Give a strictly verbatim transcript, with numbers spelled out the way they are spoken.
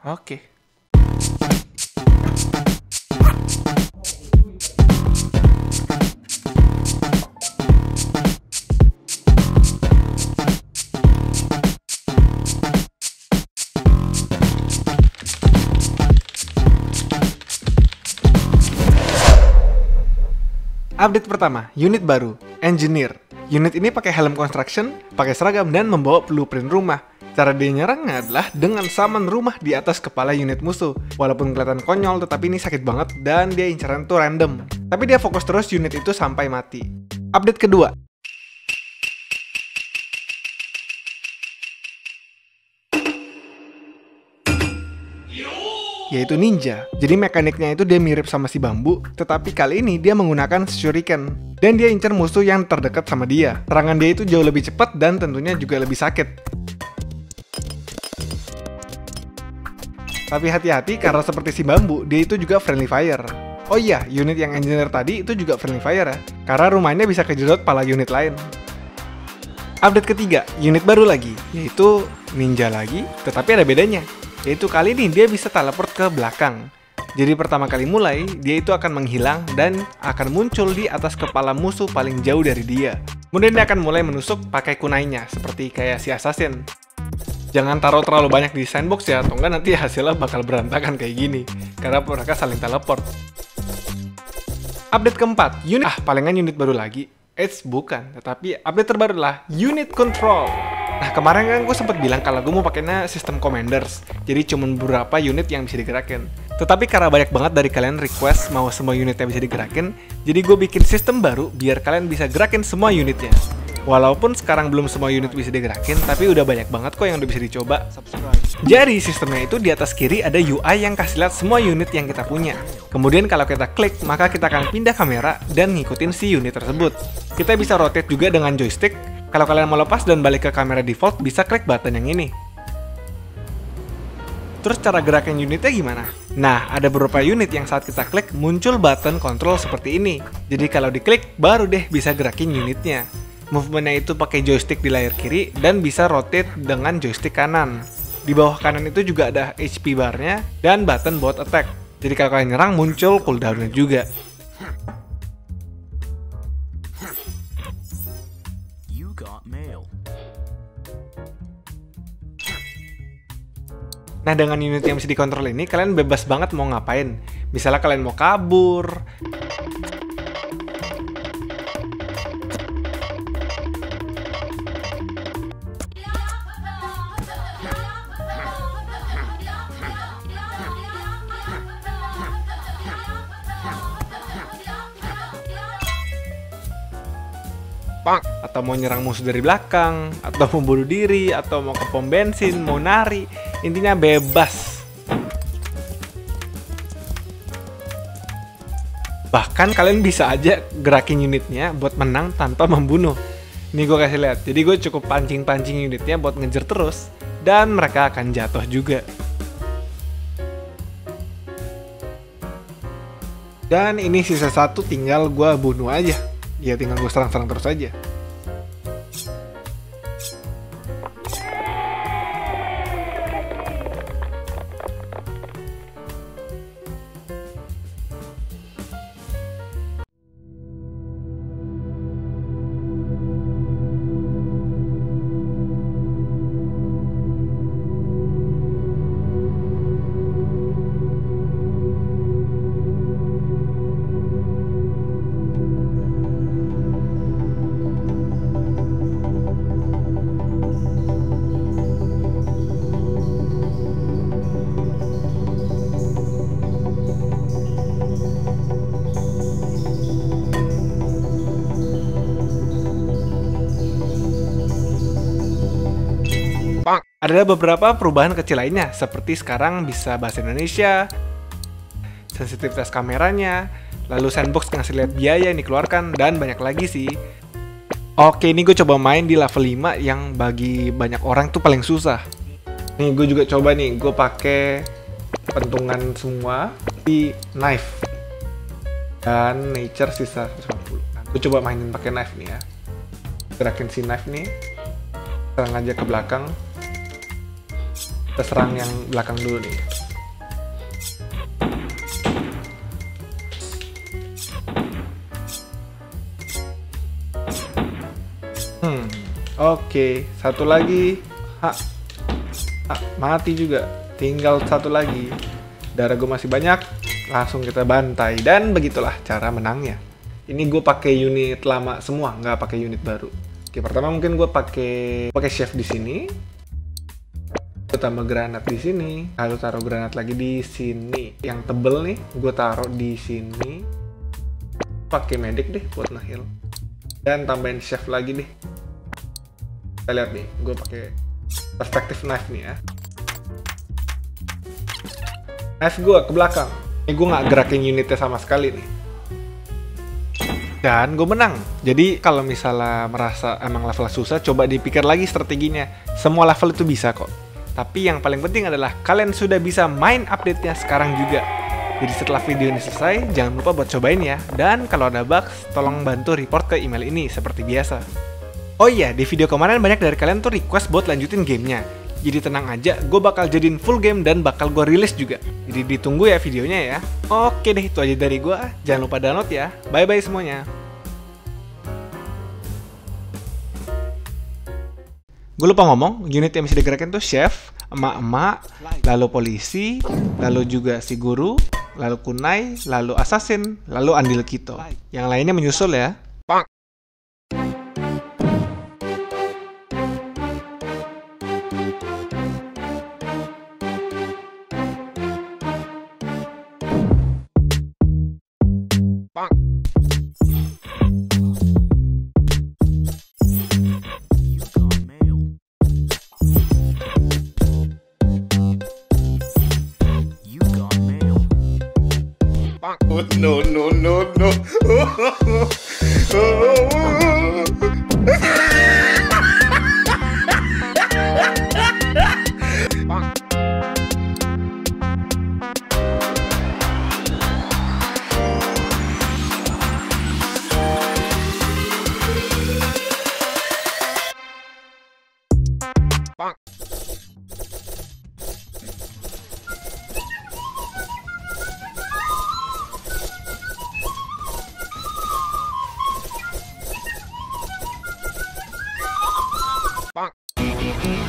Oke. Update pertama, unit baru, Engineer. Unit ini pakai helm construction, pakai seragam, dan membawa blueprint rumah. Cara dia nyerangnya adalah dengan saman rumah di atas kepala unit musuh. Walaupun kelihatan konyol, tetapi ini sakit banget dan dia incaran tuh random. Tapi dia fokus terus unit itu sampai mati. Update kedua, yaitu ninja. Jadi mekaniknya itu dia mirip sama si bambu, tetapi kali ini dia menggunakan shuriken. Dan dia incar musuh yang terdekat sama dia. Serangan dia itu jauh lebih cepat dan tentunya juga lebih sakit. Tapi hati-hati karena seperti si bambu, dia itu juga friendly fire. Oh iya, unit yang engineer tadi itu juga friendly fire ya, karena rumahnya bisa kejedot pala unit lain. Update ketiga, unit baru lagi, yaitu ninja lagi, tetapi ada bedanya. Yaitu kali ini dia bisa teleport ke belakang. Jadi pertama kali mulai, dia itu akan menghilang dan akan muncul di atas kepala musuh paling jauh dari dia. Kemudian dia akan mulai menusuk pakai kunainya, seperti kayak si assassin. Jangan taruh terlalu banyak di sandbox ya, atau enggak nanti hasilnya bakal berantakan kayak gini. Karena mereka saling teleport. Update keempat, unit... Ah, palingan unit baru lagi. Eits, bukan. Tetapi update terbaru lah, unit control. Nah, kemarin kan gue sempat bilang kalau gue mau pakainya sistem commanders. Jadi cuma beberapa unit yang bisa digerakin. Tetapi karena banyak banget dari kalian request mau semua unitnya bisa digerakin, jadi gue bikin sistem baru biar kalian bisa gerakin semua unitnya. Walaupun sekarang belum semua unit bisa digerakin, tapi udah banyak banget kok yang udah bisa dicoba. Jadi sistemnya itu di atas kiri ada U I yang kasih lihat semua unit yang kita punya. Kemudian kalau kita klik, maka kita akan pindah kamera dan ngikutin si unit tersebut. Kita bisa rotate juga dengan joystick. Kalau kalian mau lepas dan balik ke kamera default, bisa klik button yang ini. Terus cara gerakin unitnya gimana? Nah, ada beberapa unit yang saat kita klik muncul button control seperti ini. Jadi kalau diklik, baru deh bisa gerakin unitnya. Movementnya itu pakai joystick di layar kiri dan bisa rotate dengan joystick kanan. Di bawah kanan itu juga ada H P barnya dan button buat attack. Jadi kalau kalian nyerang muncul cooldownnya juga. Nah, dengan unit yang bisa dikontrol ini, kalian bebas banget mau ngapain. Misalnya kalian mau kabur, atau mau nyerang musuh dari belakang, atau mau bunuh diri, atau mau ke pom bensin, mau nari, intinya bebas. Bahkan kalian bisa aja gerakin unitnya buat menang tanpa membunuh. Ini gue kasih lihat. Jadi gue cukup pancing-pancing unitnya buat ngejar terus, dan mereka akan jatuh juga. Dan ini sisa satu, tinggal gue bunuh aja. Ya tinggal gue serang-serang terus aja. Ada beberapa perubahan kecil lainnya, seperti sekarang bisa bahasa Indonesia, sensitivitas kameranya, lalu sandbox ngasih lihat biaya yang dikeluarkan, dan banyak lagi sih. Oke, ini gue coba main di level lima yang bagi banyak orang tuh paling susah. Nih, gue juga coba nih, gue pakai pentungan semua di knife dan nature sisa seratus lima puluh. Nah, gue coba mainin pakai knife nih ya. Gerakin si knife nih, serang aja ke belakang. Kita serang yang belakang dulu nih. Hmm, oke, satu lagi. Hah, ah, mati juga. Tinggal satu lagi. Darah gue masih banyak, langsung kita bantai. Dan begitulah cara menangnya. Ini gue pakai unit lama semua, nggak pakai unit baru. Oke, pertama mungkin gue pakai pakai chef di sini. Gue tambah granat di sini, lalu taruh granat lagi di sini. Yang tebel nih, gue taruh di sini. Pakai medic deh buat nge-heal. Dan tambahin chef lagi deh. Kita lihat nih, gue pakai perspektif knife nih ya. Knife gue ke belakang. Ini gue nggak gerakin unitnya sama sekali nih. Dan gue menang. Jadi kalau misalnya merasa emang level susah, coba dipikir lagi strateginya. Semua level itu bisa kok. Tapi yang paling penting adalah kalian sudah bisa main update-nya sekarang juga. Jadi setelah video ini selesai, jangan lupa buat cobain ya. Dan kalau ada bugs, tolong bantu report ke email ini seperti biasa. Oh iya, di video kemarin banyak dari kalian tuh request buat lanjutin gamenya. Jadi tenang aja, gue bakal jadiin full game dan bakal gue rilis juga. Jadi ditunggu ya videonya ya. Oke deh, itu aja dari gue. Jangan lupa download ya. Bye-bye semuanya. Gue lupa ngomong, unit yang bisa digerakin tuh chef, emak-emak, lalu polisi, lalu juga si guru, lalu kunai, lalu assassin, lalu andil kito. Yang lainnya menyusul ya. Pang. Pang. Oh, no, no, no, no. Pang. Pang.